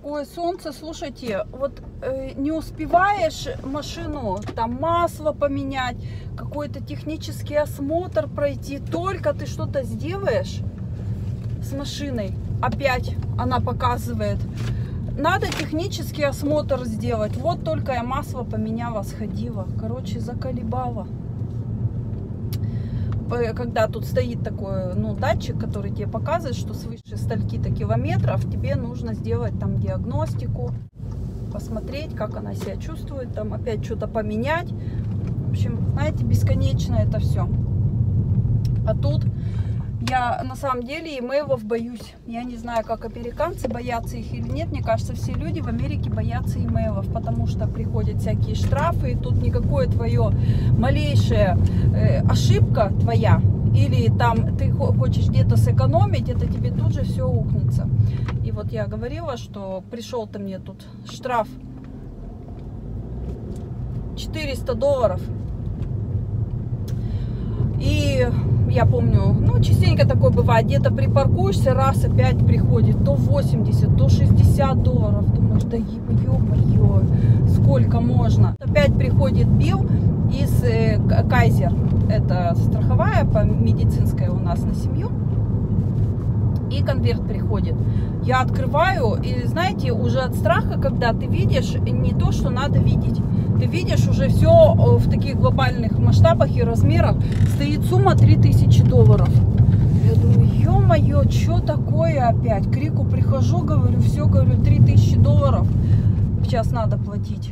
такое солнце, слушайте, вот не успеваешь машину, там масло поменять, какой-то технический осмотр пройти, только ты что-то сделаешь с машиной, опять она показывает, надо технический осмотр сделать, вот только я масло поменяла, сходила, короче, заколебала. Когда тут стоит такой, ну, датчик, который тебе показывает, что свыше стольки-то километров тебе нужно сделать там диагностику, посмотреть, как она себя чувствует, там опять что-то поменять. В общем, знаете, бесконечно это все. А тут я на самом деле имейлов боюсь. Я не знаю, как американцы, боятся их или нет. Мне кажется, все люди в Америке боятся имейлов, потому что приходят всякие штрафы, и тут никакое твое малейшая ошибка твоя, или там ты хочешь где-то сэкономить, это тебе тут же все укнется. И вот я говорила, что пришел-то мне тут штраф $400. И я помню, ну, частенько такое бывает, где-то припаркуешься, раз опять приходит то 80, то $60. Думаешь, да ё-моё, сколько можно? Опять приходит билл из Кайзер, это страховая по медицинская у нас на семью, и конверт приходит. Я открываю, и знаете, уже от страха, когда ты видишь не то, что надо видеть, ты видишь уже все в таких глобальных масштабах и размерах, стоит сумма $3000. Я думаю, ё-моё, что такое опять? К Рику прихожу, говорю, все, говорю, $3000 сейчас надо платить.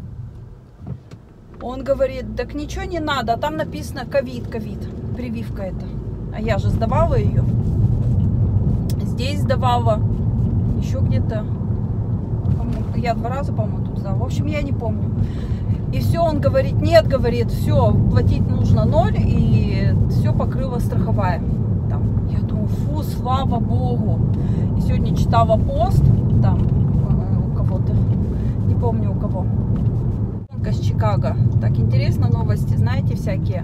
Он говорит, так ничего не надо, там написано ковид, прививка это. А я же сдавала ее. Здесь сдавала, еще где-то, я 2 раза, по-моему, тут сдала. В общем, я не помню. И все, он говорит, нет, говорит, все, платить нужно 0, и все покрыла страховая. Там, я думаю, фу, слава богу. И сегодня читала пост, там, у кого-то, не помню у кого, с Чикаго. Так интересно, новости, знаете, всякие.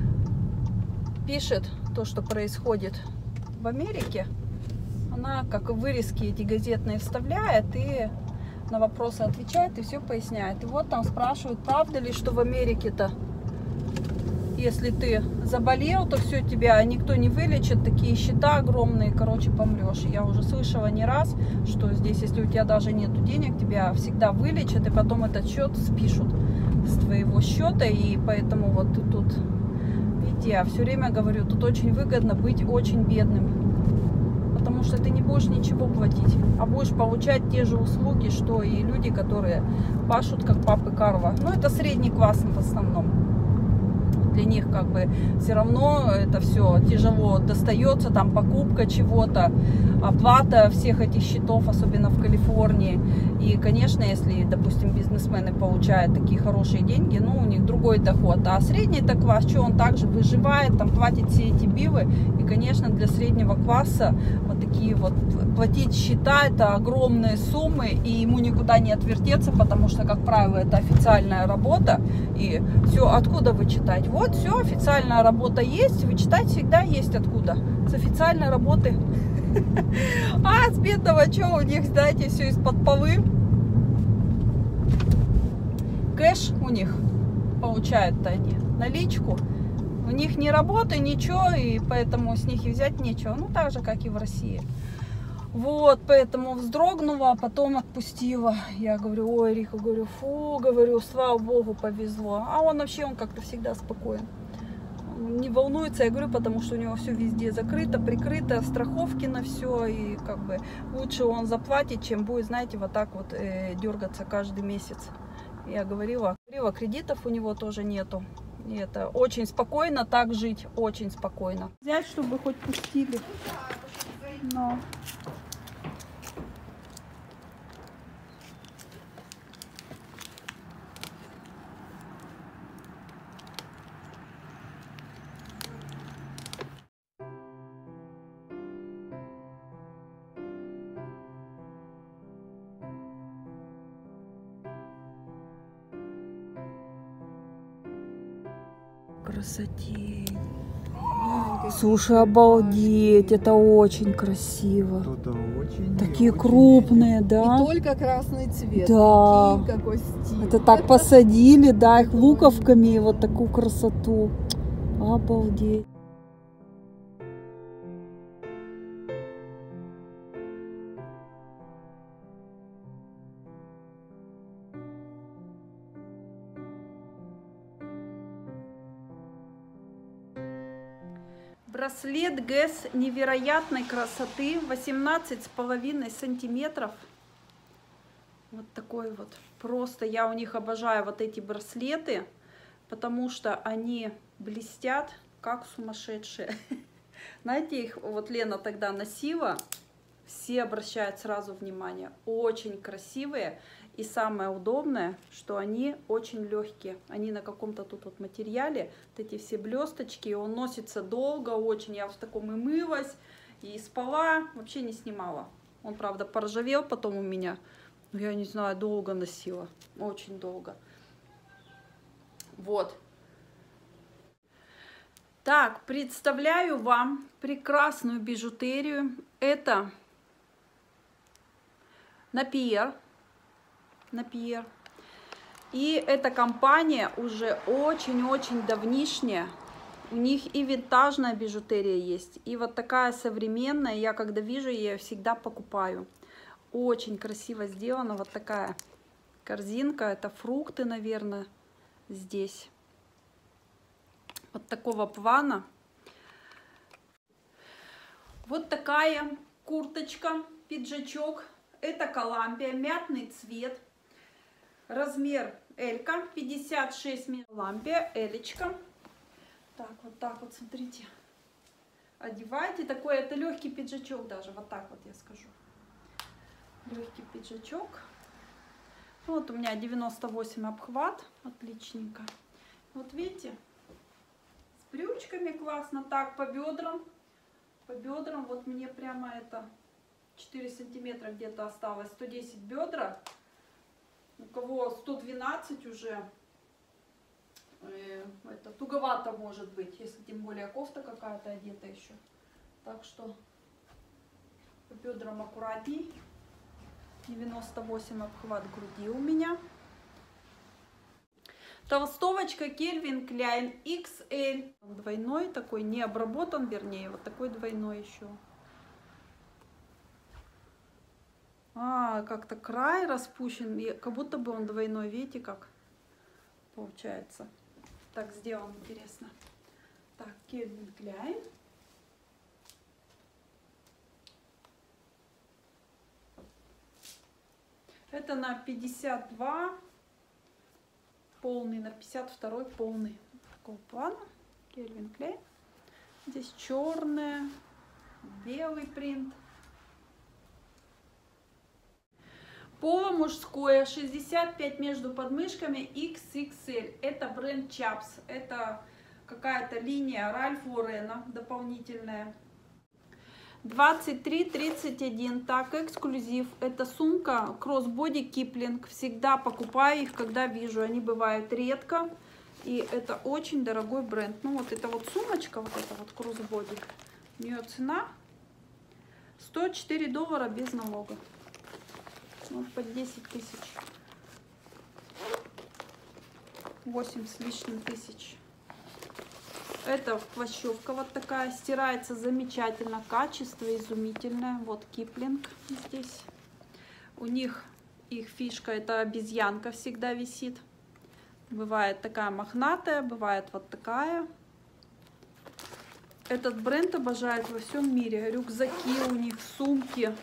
Пишет то, что происходит в Америке. Она как вырезки эти газетные вставляет и на вопросы отвечает и все поясняет. И вот там спрашивают, правда ли, что в Америке-то, если ты заболел, то все, тебя никто не вылечит, такие счета огромные, короче, помрешь. Я уже слышала не раз, что здесь, если у тебя даже нету денег, тебя всегда вылечат, и потом этот счет спишут с твоего счета, и поэтому вот тут, видите, я все время говорю, тут очень выгодно быть очень бедным. Потому что ты не будешь ничего платить, а будешь получать те же услуги, что и люди, которые пашут как папы Карло. Ну, это средний класс в основном. Для них как бы все равно это все тяжело достается, там покупка чего-то, оплата всех этих счетов, особенно в Калифорнии. И, конечно, если, допустим, бизнесмены получают такие хорошие деньги, ну, у них другой доход. А средний-то класс, что он также выживает, там платит все эти биллы. И, конечно, для среднего класса вот такие вот платить счета, это огромные суммы, и ему никуда не отвертеться, потому что, как правило, это официальная работа. И все, откуда вычитать? Вот, все, официальная работа есть, вычитать всегда есть откуда. С официальной работы. А с бедного, что у них, знаете, все из-под полы. Кэш у них получают-то они, наличку. У них ни работы, ничего, и поэтому с них и взять нечего. Ну, так же, как и в России. Вот, поэтому вздрогнула, а потом отпустила. Я говорю, ой, Рика, говорю, фу, говорю, слава богу, повезло. А он вообще, он как-то всегда спокоен. Он не волнуется, я говорю, потому что у него все везде закрыто, прикрыто, страховки на все. И как бы лучше он заплатит, чем будет, знаете, вот так вот дергаться каждый месяц. Я говорила, кредитов у него тоже нету. И это очень спокойно так жить, очень спокойно. Взять, чтобы хоть пустили. Но... Красотень. Слушай, обалдеть, это очень красиво. Это очень, Такие очень крупные, да? И только красный цвет. Да. Прикинь, какой стиль. Это так посадили, да, их луковками, и вот такую красоту. Обалдеть. Браслет Guess невероятной красоты, 18,5 сантиметров. Вот такой вот. Просто я у них обожаю вот эти браслеты, потому что они блестят как сумасшедшие. Знаете, их вот Лена тогда носила, все обращают сразу внимание. Очень красивые. И самое удобное, что они очень легкие. Они на каком-то тут вот материале, вот эти все блесточки, он носится долго очень. Я в таком и мылась, и спала, вообще не снимала. Он, правда, поржавел потом у меня. Но я не знаю, долго носила, очень долго. Вот. Так, представляю вам прекрасную бижутерию. Это Napier. И эта компания уже очень-очень давнишняя. У них и винтажная бижутерия есть, и вот такая современная. Я когда вижу, я ее всегда покупаю. Очень красиво сделана. Вот такая корзинка. Это фрукты, наверное, здесь. Вот такого плана. Вот такая курточка, пиджачок. Это Коламбия, мятный цвет. Размер Элька, 56 мм. Коламбия, Элечка. Так вот, смотрите. Одеваете. Такой, это легкий пиджачок даже. Вот так вот я скажу. Легкий пиджачок. Вот у меня 98 обхват. Отличненько. Вот видите. С брючками классно. Так, по бедрам. По бедрам вот мне прямо это 4 сантиметра где-то осталось. 110 бедра. У кого 112 уже, это туговато может быть, если тем более кофта какая-то одета еще. Так что по бедрам аккуратней. 98 обхват груди у меня. Толстовочка Calvin Klein XL. Двойной такой, не обработан, вернее, вот такой двойной еще. Как-то край распущен, как будто бы он двойной, видите, как получается. Так сделан, интересно. Так, Calvin Klein. Это на 52 полный, на 52 полный. Такого плана. Calvin Klein. Здесь черная, белый принт. Поло мужское, 65 между подмышками, XXL. Это бренд Chaps. Это какая-то линия Ральф Лорена дополнительная. 23-31. Так, эксклюзив. Это сумка кроссбоди Киплинг. Всегда покупаю их, когда вижу. Они бывают редко. И это очень дорогой бренд. Ну вот эта вот сумочка, вот эта вот кроссбоди. У нее цена $104 без налога. Вот под 10 тысяч. 8 с лишним тысяч. Это хвощевка вот такая. Стирается замечательно. Качество изумительное. Вот Киплинг здесь. У них их фишка, это обезьянка всегда висит. Бывает такая мохнатая, бывает вот такая. Этот бренд обожают во всем мире. Рюкзаки у них, сумки.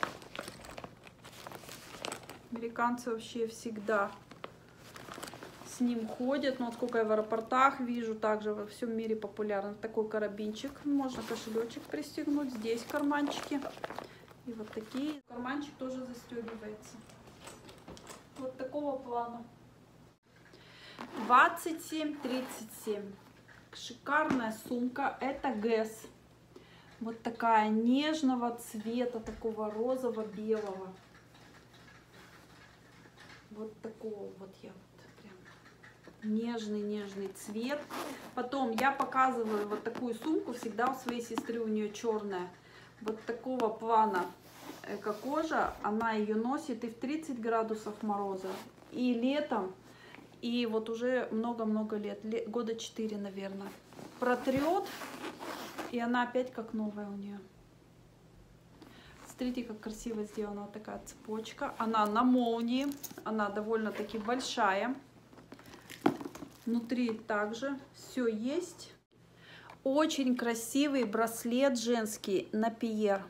Американцы вообще всегда с ним ходят. Но сколько я в аэропортах вижу, также во всем мире популярен такой карабинчик. Можно кошелечек пристегнуть. Здесь карманчики. И вот такие. Карманчик тоже застегивается. Вот такого плана. 27-37. Шикарная сумка. Это Guess. Вот такая нежного цвета, такого розово-белого. Вот такого вот я вот прям Нежный цвет. Потом я показываю вот такую сумку, всегда у своей сестры, у нее черная. Вот такого плана эко-кожа, она ее носит и в 30 градусов мороза, и летом, и вот уже много-много лет, года 4, наверное. Протрет, и она опять как новая у нее. Смотрите, как красиво сделана вот такая цепочка. Она на молнии, она довольно-таки большая. Внутри также все есть. Очень красивый браслет женский на Пьер.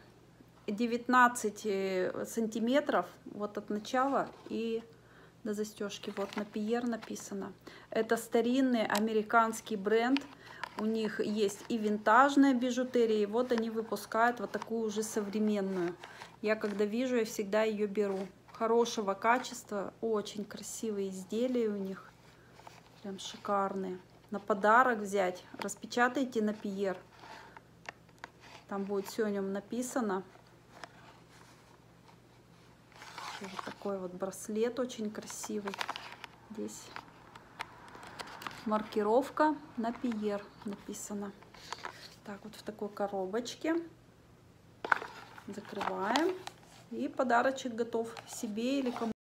19 сантиметров вот от начала и до застежки. Вот на Пьер написано. Это старинный американский бренд. У них есть и винтажная бижутерия. И вот они выпускают вот такую уже современную. Я когда вижу, я всегда ее беру. Хорошего качества. Очень красивые изделия у них. Прям шикарные. На подарок взять. Распечатайте на Пьер. Там будет все о нем написано. Вот такой вот браслет очень красивый. Здесь маркировка на Пьер написано. Так, вот в такой коробочке. Закрываем. И подарочек готов себе или кому.